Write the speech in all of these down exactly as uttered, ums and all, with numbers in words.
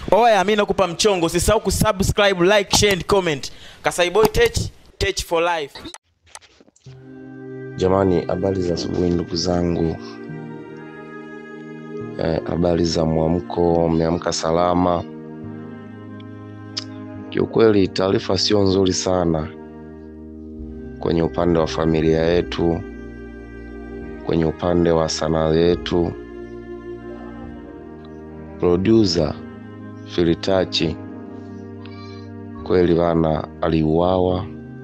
Oya, mimi nakupa mchongo, usisahau kusubscribe, like, share and comment. Kasai boy tech, tech for life. Jamani, habari za asubuhi ndugu zangu. Eh, habari za mwamko, mmeamka salama? Kiukweli taarifa sio nzuri sana kwenye upande wa familia yetu, kwenye upande wa sanaa yetu. Producer Filitachi kweli bana aliuawa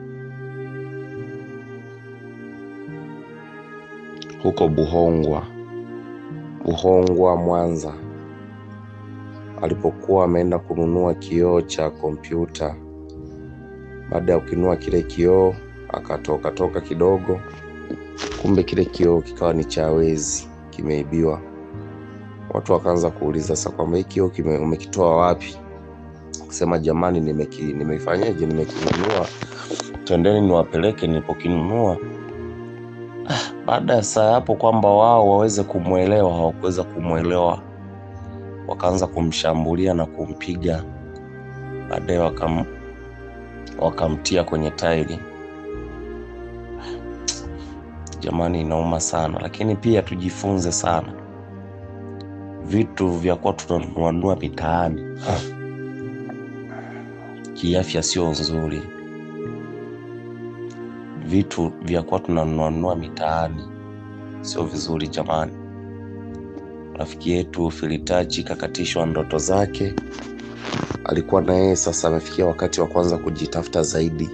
huko Buhongwa, Buhongwa Mwanza, alipokuwa ameenda kununua kioo cha kompyuta. Baada ya kununua kile kioo akatoka toka kidogo, kumbe kile kioo kikawa ni cha wezi, kimeibiwa. Watu wakaanza kuuliza sasa kwamba hiki kioo umekitoa wapi? Kusema jamani, nimeki nimeifanyaje nimekinunua, twendeni niwapeleke nilipokinunua. Baada ya saa hapo kwamba wao waweze kumuelewa, hawakuweza kumuelewa, wakaanza kumshambulia na kumpiga. Baadaye wakam wakamtia kwenye tairi. Jamani, inauma sana, lakini pia tujifunze sana. Vitu vya kwa tunanunua mitaani kiafya sio nzuri. Vitu vya kwa tunanunua mitaani sio vizuri jamani. Rafiki yetu Filitachi kakatishwa ndoto zake. Alikuwa na yeye sasa amefikia wakati wa kwanza kujitafuta zaidi.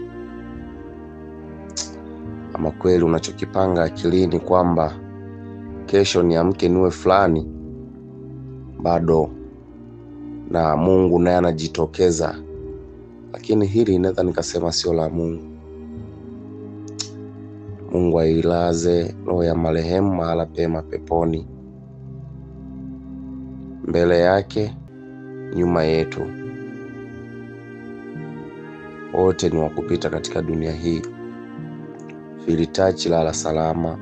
Ama kweli unachokipanga akilini kwamba kesho niamke niwe fulani, bado na Mungu naye anajitokeza. Lakini hili inaweza nikasema sio la Mungu. Mungu ailaze roho ya marehemu mahala pema peponi. Mbele yake, nyuma yetu, wote ni wakupita katika dunia hii. Filitachi, lala salama.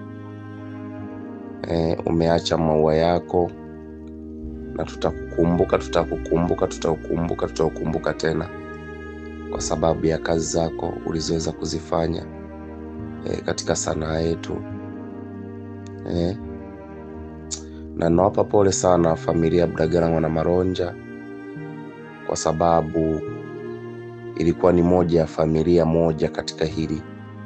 E, umeacha maua yako na tutakukumbuka, tutakukumbuka, tutakukumbuka, tutakukumbuka tena kwa sababu ya kazi zako ulizoweza kuzifanya e, katika sanaa yetu. E, na nawapa pole sana familia Budagala Mwanamalonde, kwa sababu ilikuwa ni moja ya familia moja katika hili.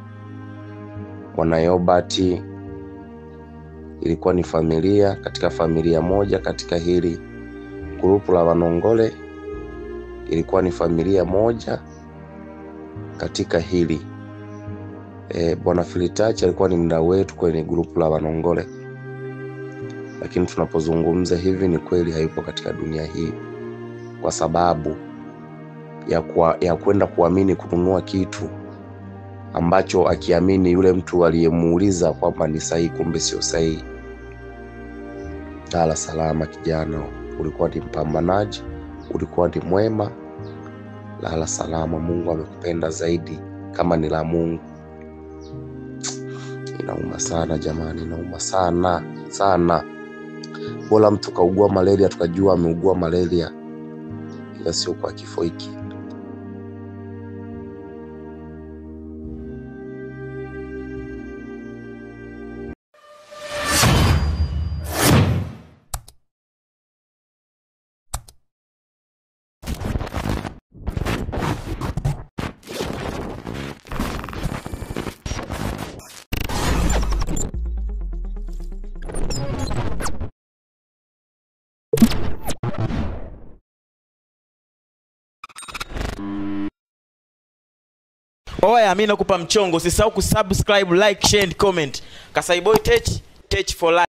Wanayobati ilikuwa ni familia katika familia moja katika hili. Grupu la Wanongole ilikuwa ni familia moja katika hili. E, Bwana Filitachi alikuwa ni mdau wetu kwenye grupu la Wanongole. Lakini tunapozungumza hivi ni kweli hayupo katika dunia hii, kwa sababu ya kwa, ya kwenda kuamini kununua kitu ambacho akiamini yule mtu aliyemuuliza kwamba ni sahihi, kumbe sio sahihi. Lala salama kijana, ulikuwa ni mpambanaji, ulikuwa ni mwema. Lala salama, Mungu amekupenda zaidi kama ni la Mungu. Inauma sana jamani, inauma sana sana. Bora mtu kaugua malaria tukajua ameugua malaria, ila sio kwa kifo hiki. Oya, mimi nakupa mchongo, usisahau kusubscribe, like, share and comment. Kasai boy tech, tech for life.